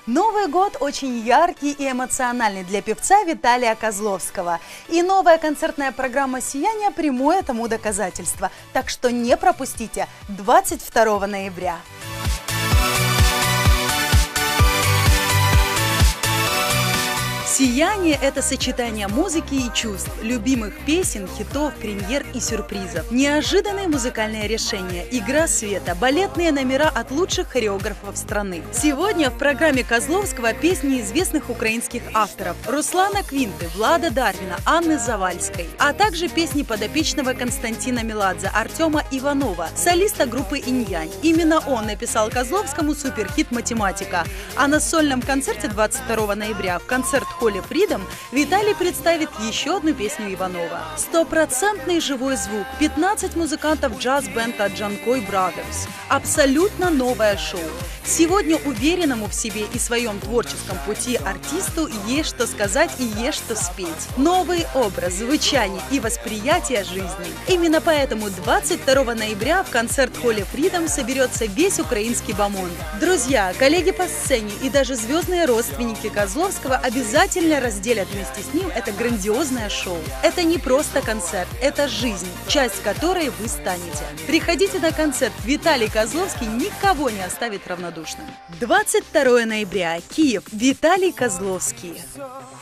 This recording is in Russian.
Новый год очень яркий и эмоциональный для певца Виталия Козловского. И новая концертная программа «Сияние» – прямое тому доказательство. Так что не пропустите 22 ноября. «Сияние» – это сочетание музыки и чувств, любимых песен, хитов, премьер и сюрпризов. Неожиданные музыкальные решения, игра света, балетные номера от лучших хореографов страны. Сегодня в программе Козловского песни известных украинских авторов Руслана Квинты, Влада Дарвина, Анны Завальской, а также песни подопечного Константина Меладзе, Артема Иванова, солиста группы «Инь-Янь». Именно он написал Козловскому суперхит «Математика». А на сольном концерте 22 ноября в концерт-холле Freedom Виталий представит еще одну песню Иванова. Стопроцентный живой звук, 15 музыкантов джаз-бенда Джанкой Brothers. Абсолютно новое шоу. Сегодня уверенному в себе и своем творческом пути артисту есть что сказать и есть что спеть. Новый образ, звучание и восприятие жизни. Именно поэтому 22 ноября в концерт-холле Freedom соберется весь украинский бомонд. Друзья, коллеги по сцене и даже звездные родственники Козловского обязательно разделят вместе с ним это грандиозное шоу. Это не просто концерт, это жизнь, часть которой вы станете. Приходите на концерт, Виталий Козловский никого не оставит равнодушным. 22 ноября, Киев, Виталий Козловский.